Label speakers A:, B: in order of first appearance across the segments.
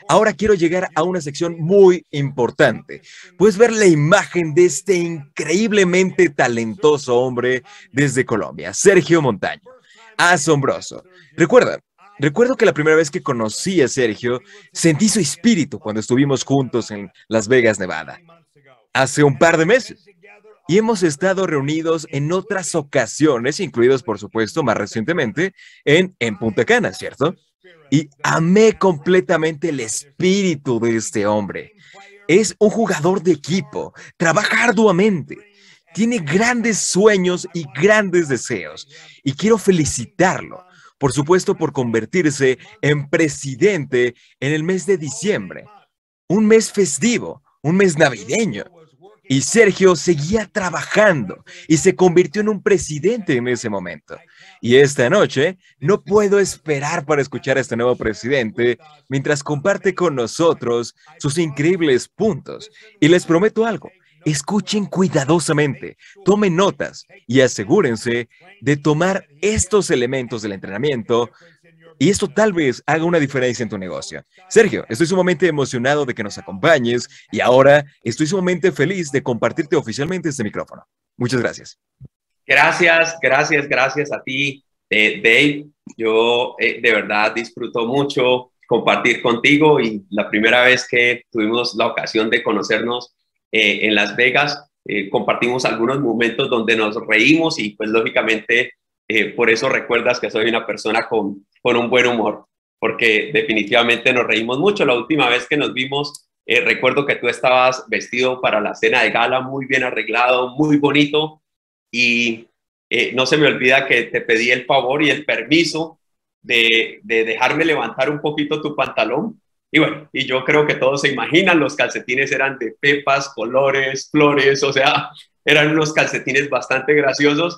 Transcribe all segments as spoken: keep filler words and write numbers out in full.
A: Ahora quiero llegar a una sección muy importante. Puedes ver la imagen de este increíblemente talentoso hombre desde Colombia, Sergio Montaño. Asombroso. Recuerda, recuerdo que la primera vez que conocí a Sergio, sentí su espíritu cuando estuvimos juntos en Las Vegas, Nevada, hace un par de meses. Y hemos estado reunidos en otras ocasiones, incluidos, por supuesto, más recientemente, en, en Punta Cana, ¿cierto? Y amé completamente el espíritu de este hombre. Es un jugador de equipo, trabaja arduamente, tiene grandes sueños y grandes deseos. Y quiero felicitarlo, por supuesto, por convertirse en presidente en el mes de diciembre, un mes festivo, un mes navideño. Y Sergio seguía trabajando y se convirtió en un presidente en ese momento. Y esta noche no puedo esperar para escuchar a este nuevo presidente mientras comparte con nosotros sus increíbles puntos. Y les prometo algo, escuchen cuidadosamente, tomen notas y asegúrense de tomar estos elementos del entrenamiento y esto tal vez haga una diferencia en tu negocio. Sergio, estoy sumamente emocionado de que nos acompañes y ahora estoy sumamente feliz de compartirte oficialmente este micrófono. Muchas gracias.
B: Gracias, gracias, gracias a ti, eh, Dave. Yo eh, de verdad disfruto mucho compartir contigo y la primera vez que tuvimos la ocasión de conocernos eh, en Las Vegas, eh, compartimos algunos momentos donde nos reímos y pues lógicamente eh, por eso recuerdas que soy una persona con, con un buen humor, porque definitivamente nos reímos mucho. La última vez que nos vimos, eh, recuerdo que tú estabas vestido para la cena de gala, muy bien arreglado, muy bonito. Y eh, no se me olvida que te pedí el favor y el permiso de, de dejarme levantar un poquito tu pantalón. Y bueno, y yo creo que todos se imaginan, los calcetines eran de pepas, colores, flores, o sea, eran unos calcetines bastante graciosos.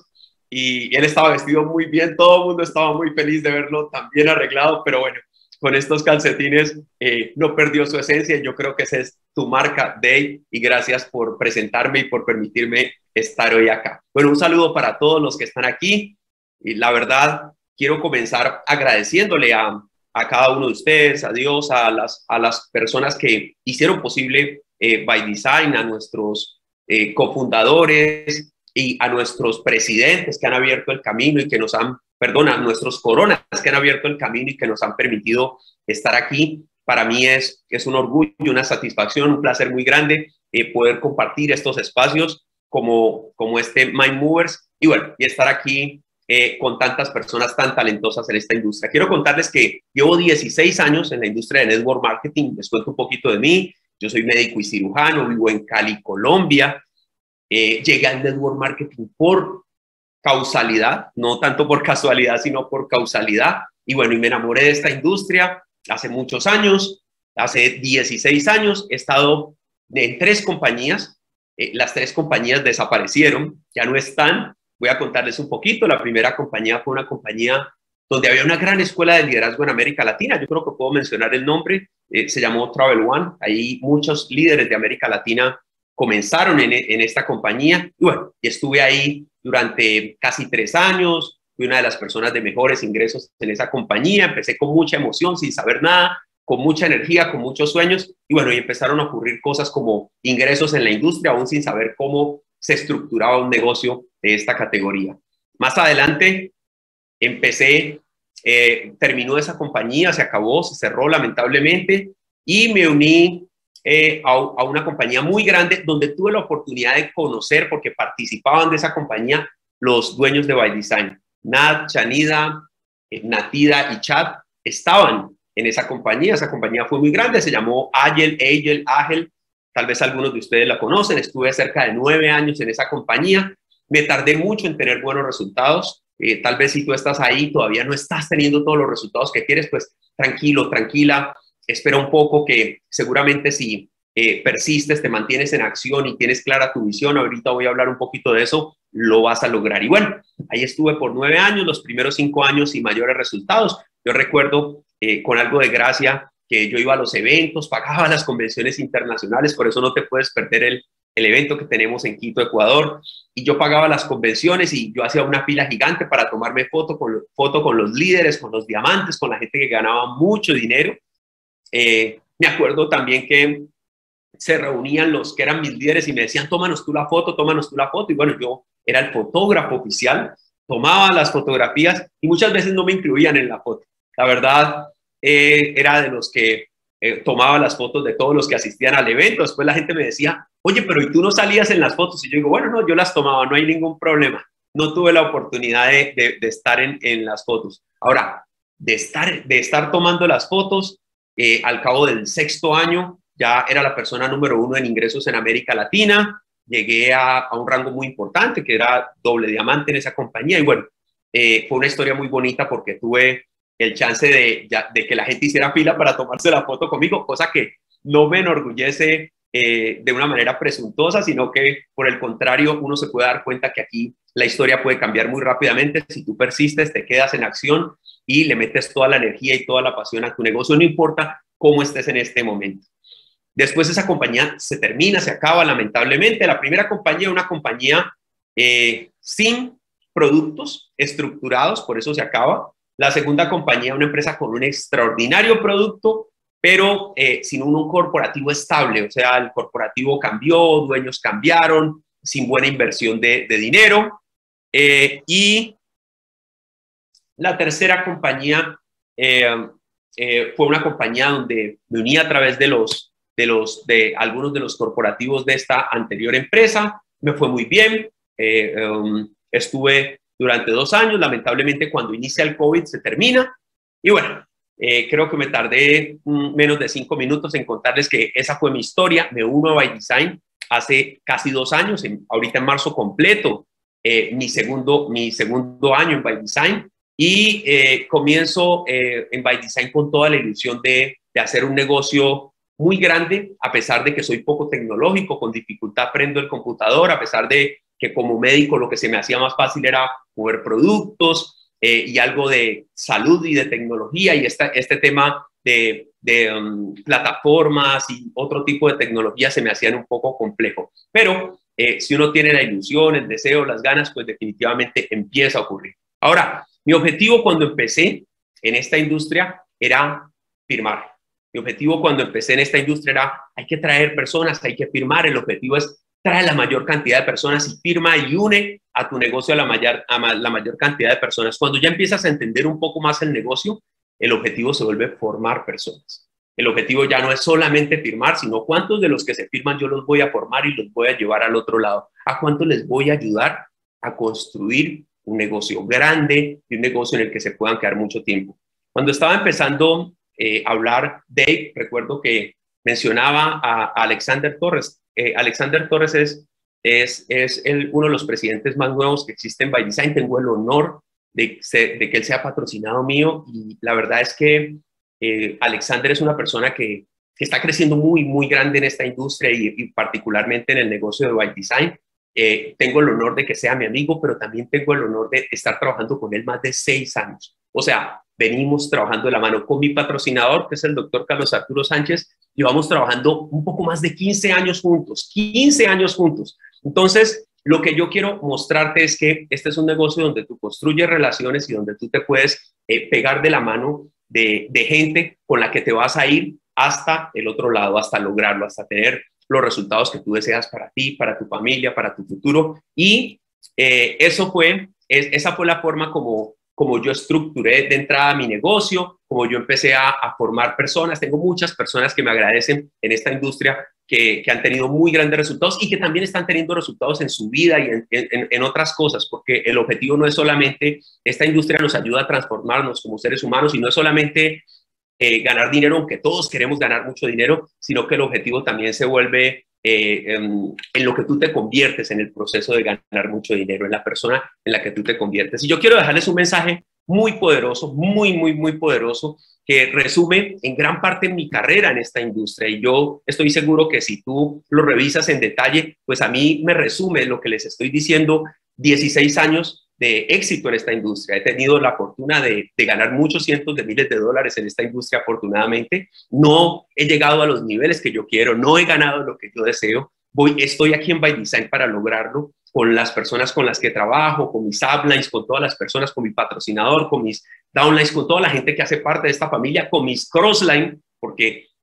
B: Y él estaba vestido muy bien, todo el mundo estaba muy feliz de verlo tan bien arreglado, pero bueno, con estos calcetines eh, no perdió su esencia. Yo creo que esa es tu marca, Dave, y gracias por presentarme y por permitirme estar hoy acá. Bueno, un saludo para todos los que están aquí y la verdad quiero comenzar agradeciéndole a, a cada uno de ustedes, a Dios, a las, a las personas que hicieron posible eh, By Design, a nuestros eh, cofundadores y a nuestros presidentes que han abierto el camino y que nos han, perdón, a nuestros coronas que han abierto el camino y que nos han permitido estar aquí. Para mí es, es un orgullo, una satisfacción, un placer muy grande eh, poder compartir estos espacios como, como este Mind Movers y bueno, y estar aquí eh, con tantas personas tan talentosas en esta industria. Quiero contarles que llevo dieciséis años en la industria de network marketing. Les cuento un poquito de mí. Yo soy médico y cirujano, vivo en Cali, Colombia. Eh, llegué al network marketing por causalidad, no tanto por casualidad, sino por causalidad. Y bueno, y me enamoré de esta industria hace muchos años, hace dieciséis años. He estado en tres compañías. Eh, las tres compañías desaparecieron, ya no están. Voy a contarles un poquito. La primera compañía fue una compañía donde había una gran escuela de liderazgo en América Latina. Yo creo que puedo mencionar el nombre. Eh, se llamó Travel One. Ahí muchos líderes de América Latina comenzaron en, en esta compañía. Y bueno, y estuve ahí durante casi tres años. Fui una de las personas de mejores ingresos en esa compañía. Empecé con mucha emoción, sin saber nada, con mucha energía, con muchos sueños. Y bueno, y empezaron a ocurrir cosas como ingresos en la industria, aún sin saber cómo se estructuraba un negocio de esta categoría. Más adelante empecé, eh, terminó esa compañía, se acabó, se cerró lamentablemente y me uní eh, a, a una compañía muy grande donde tuve la oportunidad de conocer, porque participaban de esa compañía los dueños de By Design. Nat, Chanida, eh, Natida y Chad estaban en esa compañía. Esa compañía fue muy grande, se llamó Agile, Agile, Agile. Tal vez algunos de ustedes la conocen. Estuve cerca de nueve años en esa compañía. Me tardé mucho en tener buenos resultados. Eh, tal vez si tú estás ahí, todavía no estás teniendo todos los resultados que quieres, pues tranquilo, tranquila. Espera un poco, que seguramente si eh, persistes, te mantienes en acción y tienes clara tu visión, ahorita voy a hablar un poquito de eso, lo vas a lograr. Y bueno, ahí estuve por nueve años, los primeros cinco años y mayores resultados. Yo recuerdo eh, con algo de gracia que yo iba a los eventos, pagaba las convenciones internacionales, por eso no te puedes perder el, el evento que tenemos en Quito, Ecuador, y yo pagaba las convenciones y yo hacía una fila gigante para tomarme foto con, foto con los líderes, con los diamantes, con la gente que ganaba mucho dinero. Eh, Me acuerdo también que se reunían los que eran mis líderes y me decían, tómanos tú la foto, tómanos tú la foto. Y bueno, yo era el fotógrafo oficial, tomaba las fotografías y muchas veces no me incluían en la foto. La verdad, eh, era de los que eh, tomaba las fotos de todos los que asistían al evento. Después la gente me decía, oye, pero ¿y tú no salías en las fotos? Y yo digo, bueno, no, yo las tomaba, no hay ningún problema. No tuve la oportunidad de, de, de estar en, en las fotos. Ahora, de estar, de estar tomando las fotos, eh, al cabo del sexto año, ya era la persona número uno en ingresos en América Latina. Llegué a, a un rango muy importante, que era doble diamante en esa compañía. Y bueno, eh, fue una historia muy bonita porque tuve el chance de, ya, de que la gente hiciera fila para tomarse la foto conmigo, cosa que no me enorgullece eh, de una manera presuntuosa, sino que por el contrario, uno se puede dar cuenta que aquí la historia puede cambiar muy rápidamente. Si tú persistes, te quedas en acción y le metes toda la energía y toda la pasión a tu negocio, no importa cómo estés en este momento. Después esa compañía se termina, se acaba lamentablemente. La primera compañía, una compañía eh, sin productos estructurados, por eso se acaba. La segunda compañía, una empresa con un extraordinario producto, pero eh, sin un corporativo estable. O sea, el corporativo cambió, dueños cambiaron, sin buena inversión de, de dinero. Eh, y la tercera compañía eh, eh, fue una compañía donde me uní a través de los de, los, de algunos de los corporativos de esta anterior empresa. Me fue muy bien, eh, um, estuve durante dos años, lamentablemente cuando inicia el COVID se termina, y bueno, eh, creo que me tardé mm, menos de cinco minutos en contarles que esa fue mi historia. Me uno a By Design hace casi dos años, en, ahorita en marzo completo eh, mi, segundo, mi segundo año en By Design, y eh, comienzo eh, en By Design con toda la ilusión de, de hacer un negocio muy grande, a pesar de que soy poco tecnológico, con dificultad prendo el computador, a pesar de que como médico lo que se me hacía más fácil era mover productos eh, y algo de salud y de tecnología, y esta, este tema de, de um, plataformas y otro tipo de tecnología se me hacían un poco complejo. Pero eh, si uno tiene la ilusión, el deseo, las ganas, pues definitivamente empieza a ocurrir. Ahora, mi objetivo cuando empecé en esta industria era firmar. Mi objetivo cuando empecé en esta industria era, hay que traer personas, hay que firmar. El objetivo es traer la mayor cantidad de personas y firma y une a tu negocio a la mayor, a la mayor cantidad de personas. Cuando ya empiezas a entender un poco más el negocio, el objetivo se vuelve formar personas. El objetivo ya no es solamente firmar, sino cuántos de los que se firman yo los voy a formar y los voy a llevar al otro lado. A cuántos les voy a ayudar a construir un negocio grande y un negocio en el que se puedan quedar mucho tiempo. Cuando estaba empezando Eh, hablar, Dave, recuerdo que mencionaba a, a Alexander Torres. Eh, Alexander Torres es, es, es el, uno de los presidentes más nuevos que existen en By Design. Tengo el honor de, de que él sea patrocinado mío, y la verdad es que eh, Alexander es una persona que, que está creciendo muy, muy grande en esta industria y, y particularmente en el negocio de By Design. Eh, tengo el honor de que sea mi amigo, pero también tengo el honor de estar trabajando con él más de seis años. O sea, venimos trabajando de la mano con mi patrocinador, que es el doctor Carlos Arturo Sánchez, y vamos trabajando un poco más de quince años juntos, quince años juntos. Entonces, lo que yo quiero mostrarte es que este es un negocio donde tú construyes relaciones y donde tú te puedes eh, pegar de la mano de, de gente con la que te vas a ir hasta el otro lado, hasta lograrlo, hasta tener los resultados que tú deseas para ti, para tu familia, para tu futuro. Y eh, eso fue, es, esa fue la forma como como yo estructuré de entrada mi negocio, como yo empecé a, a formar personas. Tengo muchas personas que me agradecen en esta industria que, que han tenido muy grandes resultados y que también están teniendo resultados en su vida y en, en, en otras cosas, porque el objetivo no es solamente, esta industria nos ayuda a transformarnos como seres humanos y no es solamente eh, ganar dinero, aunque todos queremos ganar mucho dinero, sino que el objetivo también se vuelve Eh, en, en lo que tú te conviertes en el proceso de ganar mucho dinero, en la persona en la que tú te conviertes. Y yo quiero dejarles un mensaje muy poderoso, muy, muy, muy poderoso, que resume en gran parte mi carrera en esta industria. Y yo estoy seguro que si tú lo revisas en detalle, pues a mí me resume lo que les estoy diciendo, dieciséis años de éxito en esta industria. He tenido la fortuna de, de ganar muchos cientos de miles de dólares en esta industria, afortunadamente. No he llegado a los niveles que yo quiero, no he ganado lo que yo deseo. Voy, estoy aquí en By Design para lograrlo, con las personas con las que trabajo, con mis uplines, con todas las personas, con mi patrocinador, con mis downlines, con toda la gente que hace parte de esta familia, con mis crossline, porque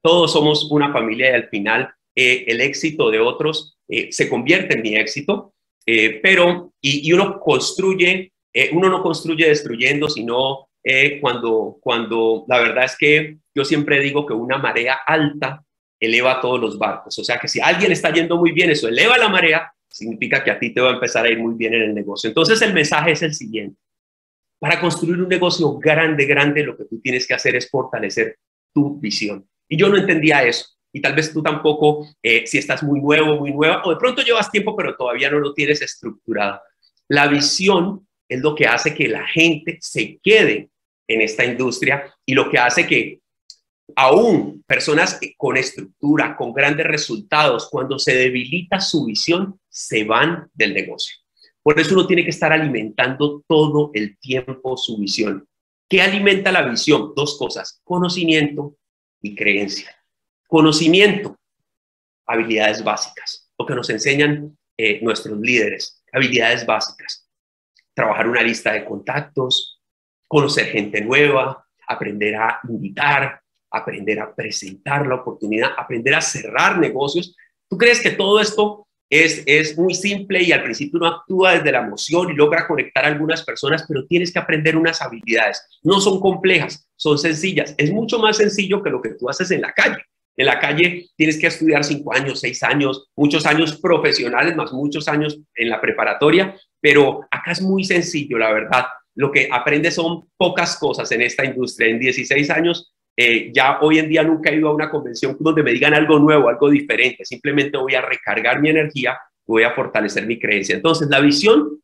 B: todos somos una familia y al final eh, el éxito de otros eh, se convierte en mi éxito, eh, pero, y, y uno construye, eh, uno no construye destruyendo, sino eh, cuando, cuando la verdad es que yo siempre digo que una marea alta eleva todos los barcos. O sea que si a alguien está yendo muy bien, eso eleva la marea, significa que a ti te va a empezar a ir muy bien en el negocio. Entonces el mensaje es el siguiente. Para construir un negocio grande, grande, lo que tú tienes que hacer es fortalecer tu visión. Y yo no entendía eso. Y tal vez tú tampoco, eh, si estás muy nuevo, muy nueva, o de pronto llevas tiempo, pero todavía no lo tienes estructurado. La visión es lo que hace que la gente se quede en esta industria y lo que hace que aún personas con estructura, con grandes resultados, cuando se debilita su visión, se van del negocio. Por eso uno tiene que estar alimentando todo el tiempo su visión. ¿Qué alimenta la visión? Dos cosas, conocimiento y creencia. Conocimiento, habilidades básicas, lo que nos enseñan eh, nuestros líderes, habilidades básicas. Trabajar una lista de contactos, conocer gente nueva, aprender a invitar, aprender a presentar la oportunidad, aprender a cerrar negocios. ¿Tú crees que todo esto es, es muy simple y al principio uno actúa desde la emoción y logra conectar a algunas personas, pero tienes que aprender unas habilidades? No son complejas, son sencillas. Es mucho más sencillo que lo que tú haces en la calle. En la calle tienes que estudiar cinco años, seis años, muchos años profesionales, más muchos años en la preparatoria, pero acá es muy sencillo, la verdad. Lo que aprendes son pocas cosas en esta industria. En dieciséis años, eh, ya hoy en día nunca he ido a una convención donde me digan algo nuevo, algo diferente. Simplemente voy a recargar mi energía, voy a fortalecer mi creencia. Entonces, la visión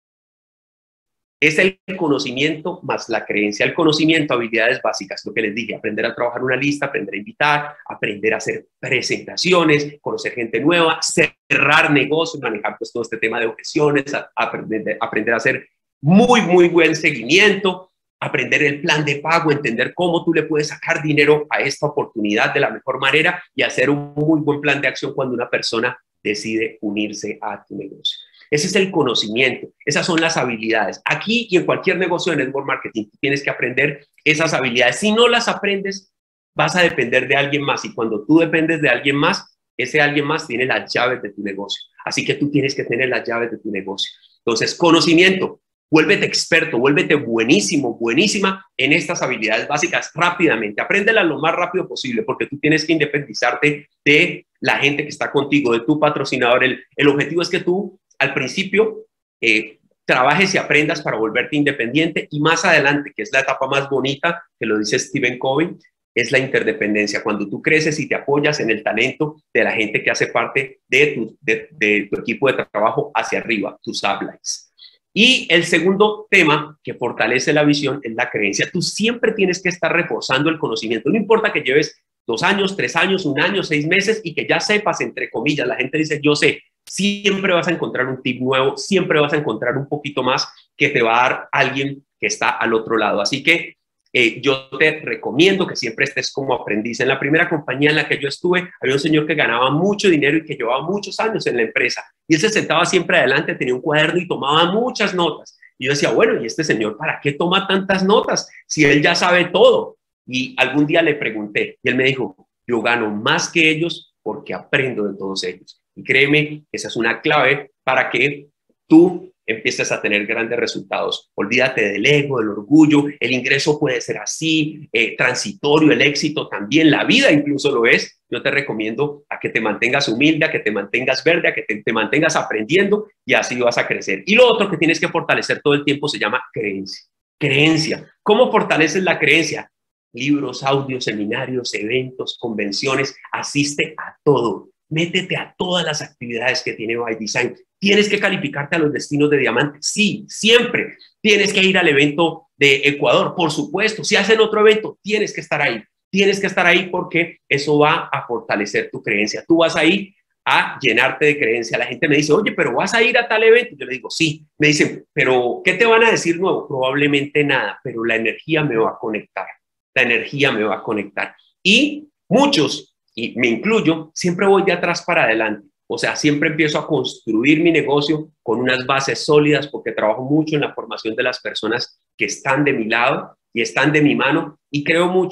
B: es el conocimiento más la creencia. El conocimiento, habilidades básicas, lo que les dije, aprender a trabajar una lista, aprender a invitar, aprender a hacer presentaciones, conocer gente nueva, cerrar negocios, manejar pues todo este tema de objeciones, a, a aprender, aprender a hacer muy, muy buen seguimiento, aprender el plan de pago, entender cómo tú le puedes sacar dinero a esta oportunidad de la mejor manera y hacer un muy buen plan de acción cuando una persona decide unirse a tu negocio. Ese es el conocimiento, esas son las habilidades. Aquí y en cualquier negocio de network marketing tienes que aprender esas habilidades. Si no las aprendes, vas a depender de alguien más y cuando tú dependes de alguien más, ese alguien más tiene las llaves de tu negocio. Así que tú tienes que tener las llaves de tu negocio. Entonces, conocimiento. Vuélvete experto, vuélvete buenísimo, buenísima en estas habilidades básicas rápidamente. Apréndelas lo más rápido posible porque tú tienes que independizarte de la gente que está contigo, de tu patrocinador. El, el objetivo es que tú al principio eh, trabajes y aprendas para volverte independiente y más adelante, que es la etapa más bonita, que lo dice Stephen Covey, es la interdependencia. Cuando tú creces y te apoyas en el talento de la gente que hace parte de tu, de, de tu equipo de trabajo hacia arriba, tus uplines. Y el segundo tema que fortalece la visión es la creencia. Tú siempre tienes que estar reforzando el conocimiento. No importa que lleves dos años, tres años, un año, seis meses y que ya sepas, entre comillas, la gente dice, yo sé, siempre vas a encontrar un tip nuevo, siempre vas a encontrar un poquito más que te va a dar alguien que está al otro lado. Así que eh, yo te recomiendo que siempre estés como aprendiz. En la primera compañía en la que yo estuve, había un señor que ganaba mucho dinero y que llevaba muchos años en la empresa. Y él se sentaba siempre adelante, tenía un cuaderno y tomaba muchas notas. Y yo decía, bueno, ¿y este señor para qué toma tantas notas si él ya sabe todo? Y algún día le pregunté y él me dijo, yo gano más que ellos porque aprendo de todos ellos. Y créeme, esa es una clave para que tú empieces a tener grandes resultados. Olvídate del ego, del orgullo. El ingreso puede ser así, eh, transitorio, el éxito también, la vida incluso lo es. Yo te recomiendo a que te mantengas humilde, a que te mantengas verde, a que te, te mantengas aprendiendo y así vas a crecer. Y lo otro que tienes que fortalecer todo el tiempo se llama creencia. Creencia. ¿Cómo fortaleces la creencia? Libros, audios, seminarios, eventos, convenciones. Asiste a todo. Métete a todas las actividades que tiene By Design. ¿Tienes que calificarte a los destinos de diamante? Sí, siempre. ¿Tienes que ir al evento de Ecuador? Por supuesto. Si hacen otro evento, tienes que estar ahí. Tienes que estar ahí porque eso va a fortalecer tu creencia. Tú vas a ir a llenarte de creencia. La gente me dice, oye, pero ¿vas a ir a tal evento? Yo le digo, sí. Me dicen, pero ¿qué te van a decir nuevo? Probablemente nada, pero la energía me va a conectar. La energía me va a conectar. Y muchos, y me incluyo, siempre voy de atrás para adelante. O sea, siempre empiezo a construir mi negocio con unas bases sólidas porque trabajo mucho en la formación de las personas que están de mi lado y están de mi mano y creo mucho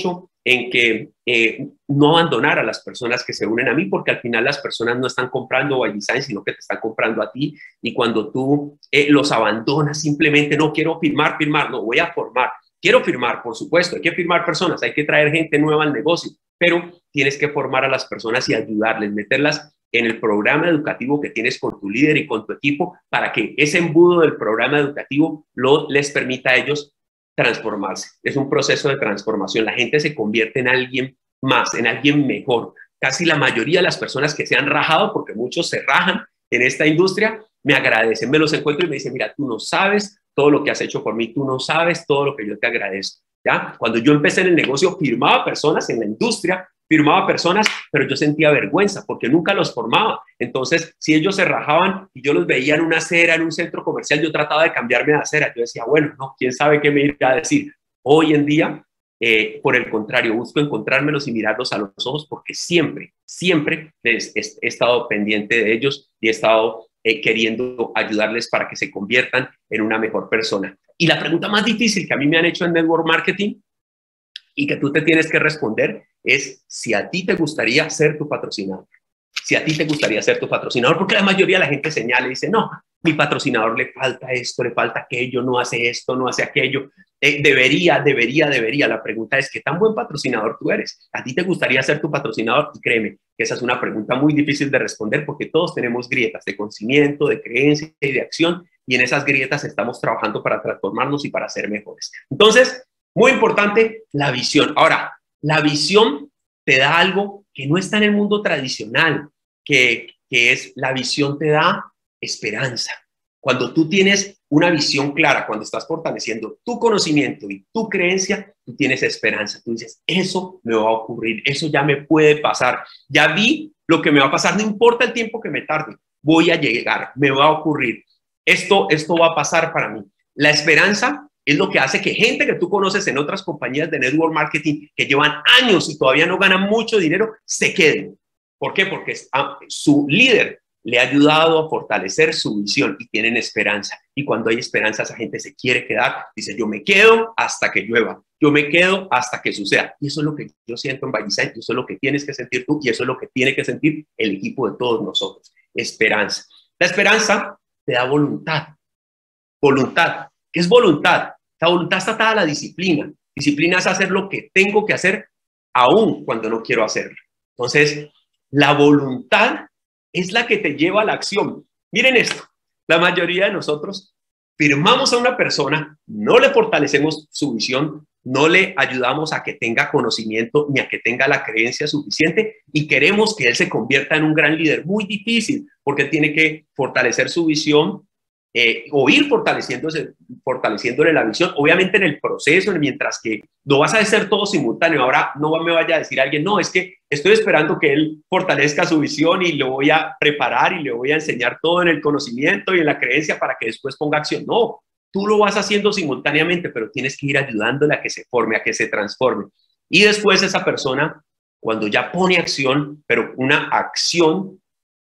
B: en que eh, no abandonar a las personas que se unen a mí, porque al final las personas no están comprando By Design, sino que te están comprando a ti. Y cuando tú eh, los abandonas, simplemente no quiero firmar, firmar, no voy a formar. Quiero firmar, por supuesto, hay que firmar personas, hay que traer gente nueva al negocio, pero tienes que formar a las personas y ayudarles, meterlas en el programa educativo que tienes con tu líder y con tu equipo para que ese embudo del programa educativo lo, les permita a ellos transformarse. Es un proceso de transformación. La gente se convierte en alguien más, en alguien mejor. Casi la mayoría de las personas que se han rajado, porque muchos se rajan en esta industria, me agradecen, me los encuentro y me dicen, mira, tú no sabes todo lo que has hecho por mí, tú no sabes todo lo que yo te agradezco. ¿Ya? Cuando yo empecé en el negocio, firmaba personas en la industria, firmaba personas, pero yo sentía vergüenza porque nunca los formaba. Entonces, si ellos se rajaban y yo los veía en una acera, en un centro comercial, yo trataba de cambiarme de acera. Yo decía, bueno, no, quién sabe qué me irá a decir. Hoy en día, eh, por el contrario, busco encontrármelos y mirarlos a los ojos porque siempre, siempre he, he, he estado pendiente de ellos y he estado eh, queriendo ayudarles para que se conviertan en una mejor persona. Y la pregunta más difícil que a mí me han hecho en Network Marketing y que tú te tienes que responder es si a ti te gustaría ser tu patrocinador. Si a ti te gustaría ser tu patrocinador, porque la mayoría de la gente señala y dice, no, mi patrocinador le falta esto, le falta aquello, no hace esto, no hace aquello. Eh, debería, debería, debería. La pregunta es, ¿qué tan buen patrocinador tú eres? ¿A ti te gustaría ser tu patrocinador? Y créeme que esa es una pregunta muy difícil de responder porque todos tenemos grietas de conocimiento, de creencia y de acción, y en esas grietas estamos trabajando para transformarnos y para ser mejores. Entonces, muy importante, la visión. Ahora, la visión te da algo que no está en el mundo tradicional, que, que es la visión te da esperanza. Cuando tú tienes una visión clara, cuando estás fortaleciendo tu conocimiento y tu creencia, tú tienes esperanza. Tú dices, eso me va a ocurrir, eso ya me puede pasar. Ya vi lo que me va a pasar, no importa el tiempo que me tarde, voy a llegar, me va a ocurrir. Esto, esto va a pasar para mí. La esperanza es lo que hace que gente que tú conoces en otras compañías de network marketing que llevan años y todavía no ganan mucho dinero, se queden. ¿Por qué? Porque su líder le ha ayudado a fortalecer su visión y tienen esperanza. Y cuando hay esperanza, esa gente se quiere quedar. Dice, yo me quedo hasta que llueva. Yo me quedo hasta que suceda. Y eso es lo que yo siento en By Design. Eso es lo que tienes que sentir tú y eso es lo que tiene que sentir el equipo de todos nosotros. Esperanza. La esperanza te da voluntad. Voluntad. ¿Qué es voluntad? La voluntad está atada a la disciplina. Disciplina es hacer lo que tengo que hacer aún cuando no quiero hacerlo. Entonces, la voluntad es la que te lleva a la acción. Miren esto, la mayoría de nosotros firmamos a una persona, no le fortalecemos su visión, no le ayudamos a que tenga conocimiento ni a que tenga la creencia suficiente y queremos que él se convierta en un gran líder. Muy difícil, porque tiene que fortalecer su visión eh, o ir fortaleciéndose, fortaleciéndole la visión, obviamente en el proceso, mientras que no vas a hacer todo simultáneo. Ahora no me vaya a decir alguien, no, es que estoy esperando que él fortalezca su visión y lo voy a preparar y le voy a enseñar todo en el conocimiento y en la creencia para que después ponga acción. No, tú lo vas haciendo simultáneamente, pero tienes que ir ayudándole a que se forme, a que se transforme. Y después esa persona, cuando ya pone acción, pero una acción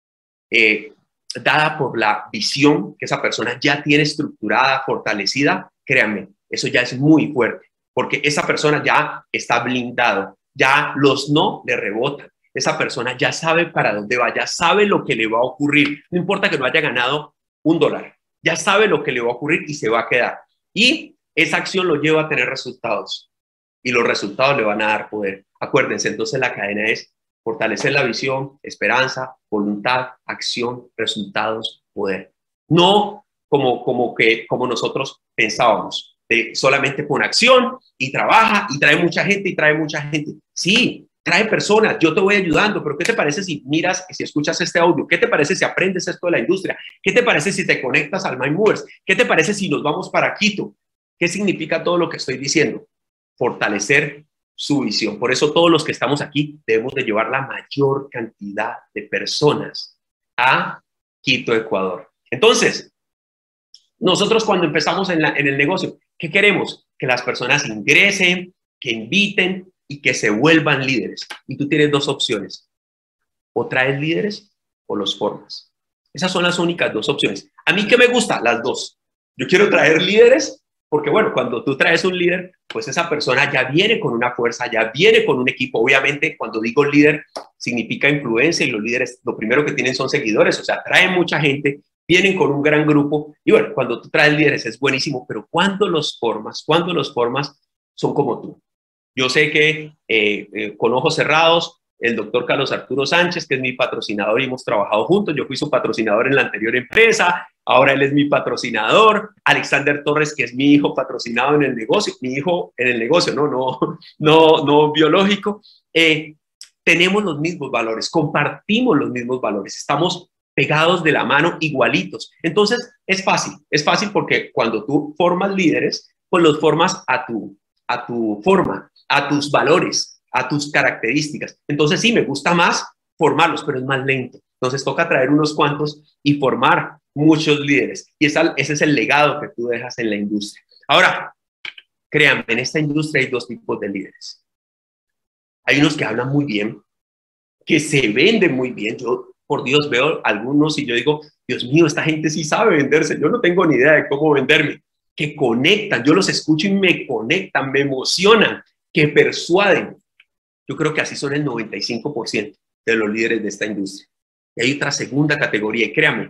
B: eh, dada por la visión que esa persona ya tiene estructurada, fortalecida, créanme, eso ya es muy fuerte, porque esa persona ya está blindado, ya los no le rebotan, esa persona ya sabe para dónde va, ya sabe lo que le va a ocurrir, no importa que no haya ganado un dólar, ya sabe lo que le va a ocurrir y se va a quedar. Y esa acción lo lleva a tener resultados y los resultados le van a dar poder. Acuérdense, entonces la cadena es fortalecer la visión, esperanza, voluntad, acción, resultados, poder. No como, como, que, como nosotros pensábamos, de solamente pon acción y trabaja y trae mucha gente y trae mucha gente. Sí, trae personas, yo te voy ayudando, pero ¿qué te parece si miras, si escuchas este audio? ¿Qué te parece si aprendes esto de la industria? ¿Qué te parece si te conectas al Mind Movers? ¿Qué te parece si nos vamos para Quito? ¿Qué significa todo lo que estoy diciendo? Fortalecer su visión. Por eso todos los que estamos aquí debemos de llevar la mayor cantidad de personas a Quito, Ecuador. Entonces, nosotros cuando empezamos en, la, en el negocio, ¿qué queremos? Que las personas ingresen, que inviten y que se vuelvan líderes. Y tú tienes dos opciones. O traes líderes o los formas. Esas son las únicas dos opciones. ¿A mí qué me gusta? Las dos. Yo quiero traer líderes Porque bueno, cuando tú traes un líder, pues esa persona ya viene con una fuerza, ya viene con un equipo. Obviamente, cuando digo líder, significa influencia y los líderes lo primero que tienen son seguidores, o sea, traen mucha gente, vienen con un gran grupo. Y bueno, cuando tú traes líderes es buenísimo, pero cuando los formas, cuando los formas, son como tú. Yo sé que eh, eh, con ojos cerrados, el doctor Carlos Arturo Sánchez, que es mi patrocinador y hemos trabajado juntos, yo fui su patrocinador en la anterior empresa, ahora él es mi patrocinador. Alexander Torres, que es mi hijo patrocinado en el negocio, mi hijo en el negocio, no, no, no, no biológico. Eh, tenemos los mismos valores, compartimos los mismos valores, estamos pegados de la mano, igualitos. Entonces, es fácil, es fácil porque cuando tú formas líderes, pues los formas a tu, a tu forma, a tus valores, a tus características. Entonces, sí, me gusta más formarlos, pero es más lento. Entonces, toca traer unos cuantos y formar muchos líderes. Y esa, ese es el legado que tú dejas en la industria. Ahora, créanme, en esta industria hay dos tipos de líderes. Hay unos que hablan muy bien, que se venden muy bien. Yo, por Dios, veo algunos y yo digo, Dios mío, esta gente sí sabe venderse. Yo no tengo ni idea de cómo venderme. Que conectan, yo los escucho y me conectan, me emocionan, que persuaden. Yo creo que así son el noventa y cinco por ciento de los líderes de esta industria. Y hay otra segunda categoría, y créanme,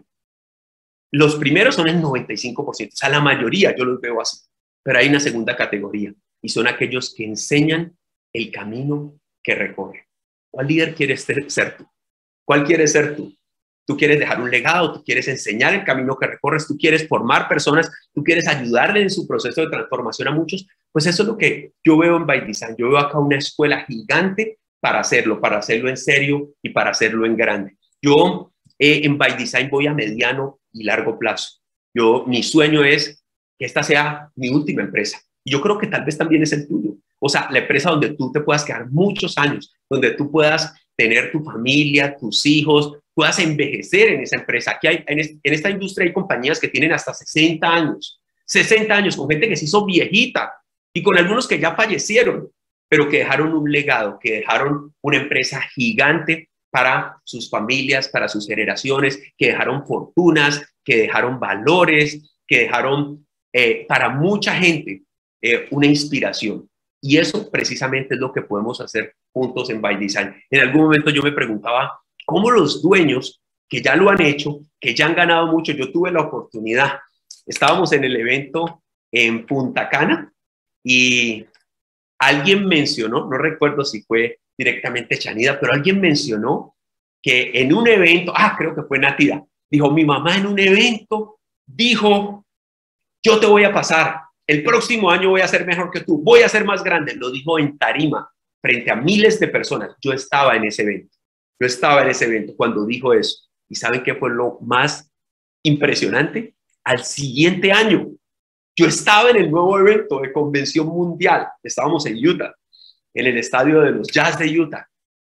B: los primeros son el noventa y cinco por ciento, o sea, la mayoría yo los veo así, pero hay una segunda categoría, y son aquellos que enseñan el camino que recorre. ¿Cuál líder quieres ser, ser tú? ¿Cuál quieres ser tú? Tú quieres dejar un legado, tú quieres enseñar el camino que recorres, tú quieres formar personas, tú quieres ayudarle en su proceso de transformación a muchos. Pues eso es lo que yo veo en By Design. Yo veo acá una escuela gigante para hacerlo, para hacerlo en serio y para hacerlo en grande. Yo eh, en By Design voy a mediano y largo plazo. Yo, mi sueño es que esta sea mi última empresa. Y yo creo que tal vez también es el tuyo. O sea, la empresa donde tú te puedas quedar muchos años, donde tú puedas tener tu familia, tus hijos, puedas envejecer en esa empresa. Aquí hay, en, es, en esta industria hay compañías que tienen hasta sesenta años, sesenta años, con gente que se hizo viejita y con algunos que ya fallecieron, pero que dejaron un legado, que dejaron una empresa gigante para sus familias, para sus generaciones, que dejaron fortunas, que dejaron valores, que dejaron eh, para mucha gente eh, una inspiración. Y eso precisamente es lo que podemos hacer juntos en By Design. En algún momento yo me preguntaba cómo los dueños que ya lo han hecho, que ya han ganado mucho, yo tuve la oportunidad, estábamos en el evento en Punta Cana y alguien mencionó, no recuerdo si fue directamente Chanida, pero alguien mencionó que en un evento, ah, creo que fue Natida, dijo, mi mamá en un evento dijo, yo te voy a pasar, el próximo año voy a ser mejor que tú, voy a ser más grande. Lo dijo en tarima, frente a miles de personas. Yo estaba en ese evento, yo estaba en ese evento cuando dijo eso. ¿Y saben qué fue lo más impresionante? Al siguiente año, yo estaba en el nuevo evento de convención mundial, estábamos en Utah, en el estadio de los Jazz de Utah,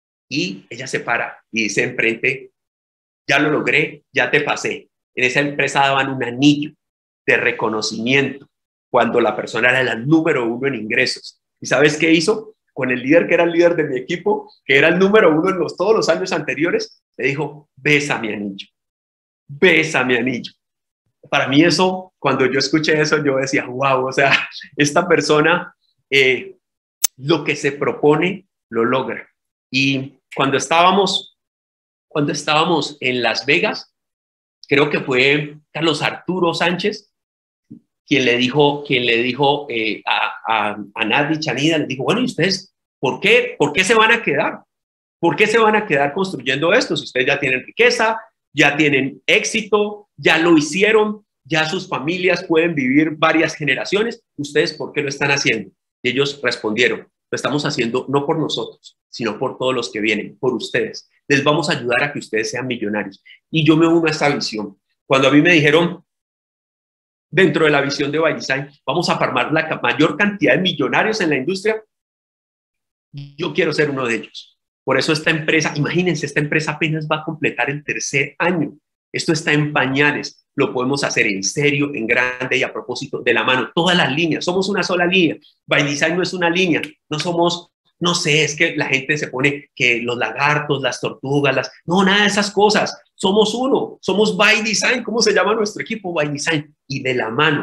B: y ella se para y dice enfrente, ya lo logré, ya te pasé. En esa empresa daban un anillo de reconocimiento cuando la persona era la número uno en ingresos. ¿Y sabes qué hizo? Con el líder que era el líder de mi equipo, que era el número uno en los, todos los años anteriores, le dijo, besa mi anillo, besa mi anillo. Para mí eso, cuando yo escuché eso, yo decía, wow, o sea, esta persona eh, lo que se propone, lo logra. Y cuando estábamos, cuando estábamos en Las Vegas, creo que fue Carlos Arturo Sánchez, quien le dijo, quien le dijo eh, a, a, a Nadi Chanida, le dijo, bueno, ¿y ustedes por qué, por qué se van a quedar? ¿Por qué se van a quedar construyendo esto? Si ustedes ya tienen riqueza, ya tienen éxito, ya lo hicieron, ya sus familias pueden vivir varias generaciones, ¿ustedes por qué lo están haciendo? Y ellos respondieron, lo estamos haciendo no por nosotros, sino por todos los que vienen, por ustedes. Les vamos a ayudar a que ustedes sean millonarios. Y yo me uno a esa visión. Cuando a mí me dijeron, dentro de la visión de By Design, vamos a formar la mayor cantidad de millonarios en la industria, yo quiero ser uno de ellos. Por eso esta empresa, imagínense, esta empresa apenas va a completar el tercer año. Esto está en pañales. Lo podemos hacer en serio, en grande y a propósito de la mano. Todas las líneas, somos una sola línea. By Design no es una línea, no somos, no sé, es que la gente se pone que los lagartos, las tortugas, las, no, nada de esas cosas. Somos uno, somos By Design. ¿Cómo se llama nuestro equipo? By Design. Y de la mano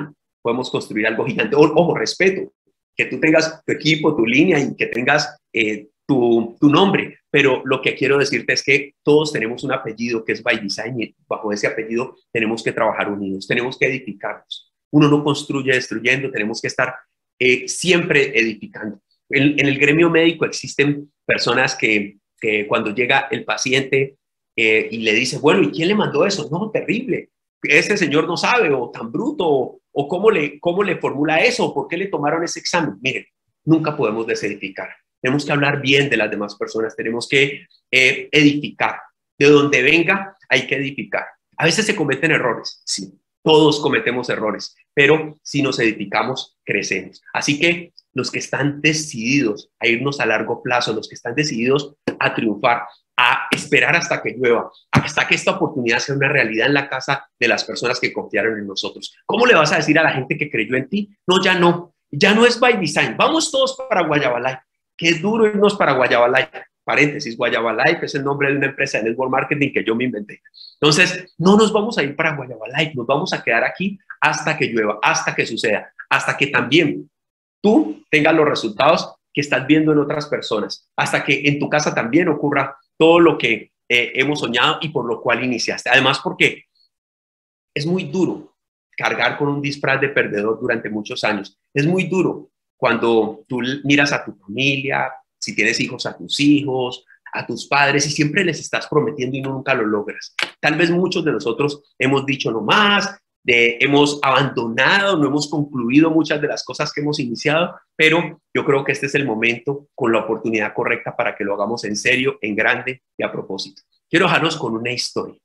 B: podemos construir algo gigante. O, ojo, respeto, que tú tengas tu equipo, tu línea y que tengas eh, tu, tu nombre, pero lo que quiero decirte es que todos tenemos un apellido que es By Design y bajo ese apellido tenemos que trabajar unidos, tenemos que edificarnos. Uno no construye destruyendo, tenemos que estar eh, siempre edificando. En, en el gremio médico existen personas que, que cuando llega el paciente eh, y le dice, bueno, ¿y quién le mandó eso? No, terrible. Este señor no sabe, o tan bruto, o, o cómo, le, cómo le formula eso, o por qué le tomaron ese examen. Miren, nunca podemos desedificar. Tenemos que hablar bien de las demás personas, tenemos que eh, edificar. De donde venga, hay que edificar. A veces se cometen errores, sí, todos cometemos errores, pero si nos edificamos, crecemos. Así que los que están decididos a irnos a largo plazo, los que están decididos a triunfar, a esperar hasta que llueva, hasta que esta oportunidad sea una realidad en la casa de las personas que confiaron en nosotros. ¿Cómo le vas a decir a la gente que creyó en ti? No, ya no, ya no es By Design. Vamos todos para Guayaba Life. Qué duro irnos para Guayaba Life. Paréntesis, Guayaba Life es el nombre de una empresa de network marketing que yo me inventé. Entonces, no nos vamos a ir para Guayaba Life, nos vamos a quedar aquí hasta que llueva, hasta que suceda, hasta que también tú tengas los resultados que estás viendo en otras personas, hasta que en tu casa también ocurra todo lo que eh, hemos soñado y por lo cual iniciaste. Además, porque es muy duro cargar con un disfraz de perdedor durante muchos años. Es muy duro cuando tú miras a tu familia, si tienes hijos, a tus hijos, a tus padres, y siempre les estás prometiendo y nunca lo logras. Tal vez muchos de nosotros hemos dicho no más, de, hemos abandonado, no hemos concluido muchas de las cosas que hemos iniciado, pero yo creo que este es el momento con la oportunidad correcta para que lo hagamos en serio, en grande y a propósito. Quiero dejarlos con una historia.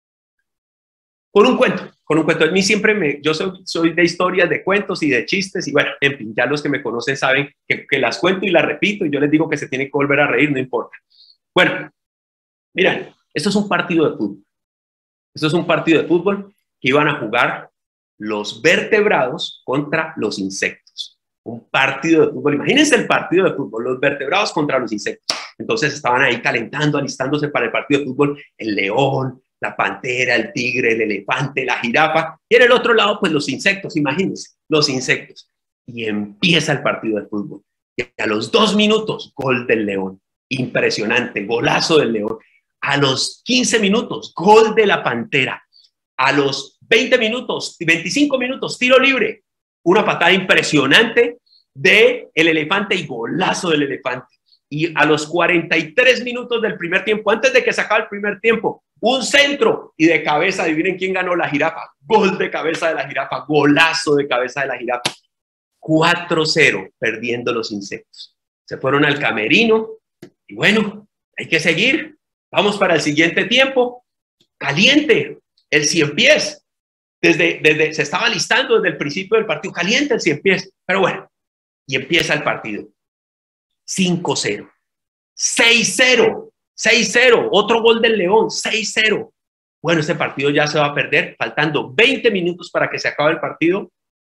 B: Con un cuento, con un cuento. A mí siempre me, yo soy, soy de historias, de cuentos y de chistes y bueno, en fin, ya los que me conocen saben que, que las cuento y las repito y yo les digo que se tienen que volver a reír, no importa. Bueno, miren, esto es un partido de fútbol. Esto es un partido de fútbol que iban a jugar los vertebrados contra los insectos. Un partido de fútbol. Imagínense el partido de fútbol, los vertebrados contra los insectos. Entonces estaban ahí calentando, alistándose para el partido de fútbol, el león, la pantera, el tigre, el elefante, la jirafa, y en el otro lado, pues los insectos, imagínense, los insectos. Y empieza el partido de fútbol. Y a los dos minutos, gol del león. Impresionante, golazo del león. A los quince minutos, gol de la pantera. A los veinte minutos, veinticinco minutos, tiro libre. Una patada impresionante del elefante y golazo del elefante. Y a los cuarenta y tres minutos del primer tiempo, antes de que se acabe el primer tiempo, un centro y de cabeza, adivinen quién ganó, la jirafa. Gol de cabeza de la jirafa, golazo de cabeza de la jirafa. cuatro cero, perdiendo los insectos. Se fueron al camerino y bueno, hay que seguir. Vamos para el siguiente tiempo. Caliente, el cien pies. Desde, desde, se estaba listando desde el principio del partido. Caliente el cien pies. Pero bueno, y empieza el partido. cinco cero. seis cero. seis cero. Otro gol del León. seis cero. Bueno, este partido ya se va a perder. Faltando veinte minutos para que se acabe el partido.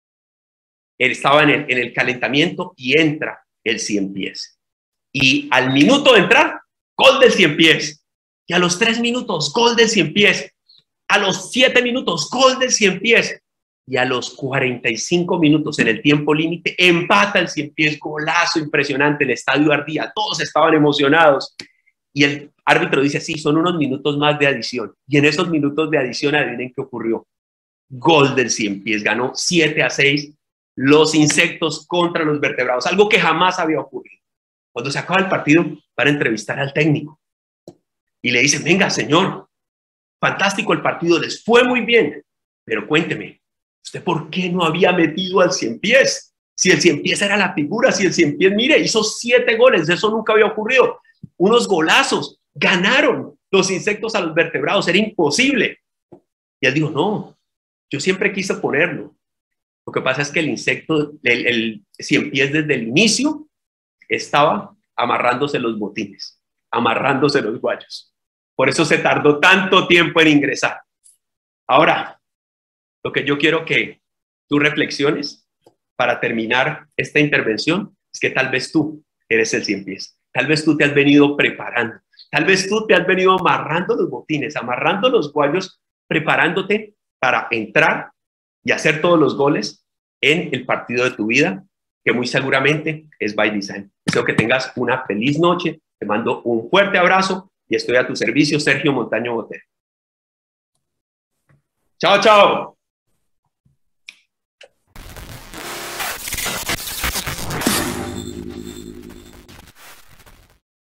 B: Él estaba en el, en el calentamiento y entra el cien pies. Y al minuto de entrar, gol del cien pies. Y a los tres minutos, gol del cien pies. A los siete minutos, gol del cien pies. Y a los cuarenta y cinco minutos, en el tiempo límite, empata el cien pies. Golazo impresionante, el estadio ardía, todos estaban emocionados. Y el árbitro dice, sí, son unos minutos más de adición. Y en esos minutos de adición, adivinen qué ocurrió. Gol del cien pies, ganó siete a seis los insectos contra los vertebrados, algo que jamás había ocurrido. Cuando se acaba el partido, para entrevistar al técnico. Y le dicen, venga, señor, fantástico el partido, les fue muy bien, pero cuénteme, ¿usted por qué no había metido al cien pies? Si el cien pies era la figura, si el cien pies, mire, hizo siete goles, eso nunca había ocurrido. Unos golazos, ganaron los insectos a los vertebrados, era imposible. Y él dijo, no, yo siempre quise ponerlo. Lo que pasa es que el insecto, el, el cien pies desde el inicio, estaba amarrándose los botines, amarrándose los guayos. Por eso se tardó tanto tiempo en ingresar. Ahora, lo que yo quiero que tú reflexiones para terminar esta intervención es que tal vez tú eres el cien pies. Tal vez tú te has venido preparando. Tal vez tú te has venido amarrando los botines, amarrando los guayos, preparándote para entrar y hacer todos los goles en el partido de tu vida, que muy seguramente es By Design. Deseo que tengas una feliz noche. Te mando un fuerte abrazo y estoy a tu servicio, Sergio Montaño Botero. Chao, chao.